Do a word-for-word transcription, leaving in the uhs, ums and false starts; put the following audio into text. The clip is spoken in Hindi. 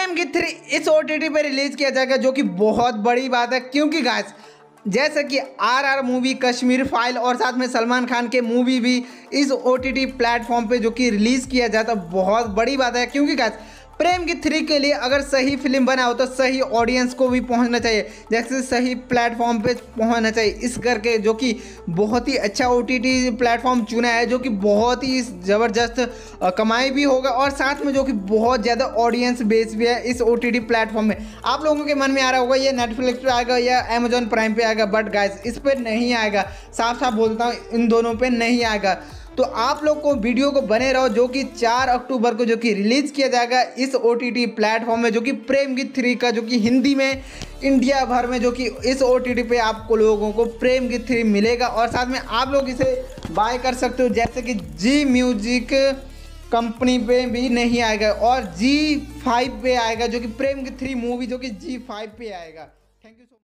प्रेम गीत थ्री इस ओटीटी पे रिलीज किया जाएगा, जो कि बहुत बड़ी बात है क्योंकि गाइस जैसे कि R R movie, Kashmir file और साथ में सलमान खान के मूवी भी इस ओटीटी प्लेटफॉर्म पे जो कि रिलीज किया जाता है, बहुत बड़ी बात है क्योंकि गाइस प्रेम गीत थ्री के लिए अगर सही फिल्म बना हो तो सही ऑडियंस को भी पहुंचना चाहिए, जैसे सही प्लेटफॉर्म पे पहुंचना चाहिए। इस करके जो कि बहुत ही अच्छा ओटीटी प्लेटफॉर्म चुना है, जो कि बहुत ही ज़बरदस्त कमाई भी होगा और साथ में जो कि बहुत ज़्यादा ऑडियंस बेस भी है इस ओटीटी प्लेटफॉर्म में। आप लोगों के मन में आ रहा होगा ये नेटफ्लिक्स पे आएगा या अमेजॉन प्राइम पे आएगा, बट गाइस इस पर नहीं आएगा, साफ साफ बोलता हूँ इन दोनों पे नहीं आएगा। तो आप लोग को वीडियो को बने रहो, जो कि चार अक्टूबर को जो कि रिलीज किया जाएगा इस ओटीटी प्लेटफॉर्म में, जो कि प्रेम गीत थ्री का जो कि हिंदी में इंडिया भर में जो कि इस ओटीटी पे आपको लोगों को प्रेम गीत थ्री मिलेगा और साथ में आप लोग इसे बाय कर सकते हो, जैसे कि जी म्यूजिक कंपनी पे भी नहीं आएगा और जी फाइव पे आएगा, जो कि प्रेम गीत थ्री मूवी जो कि जी फाइव पे आएगा। Thank you so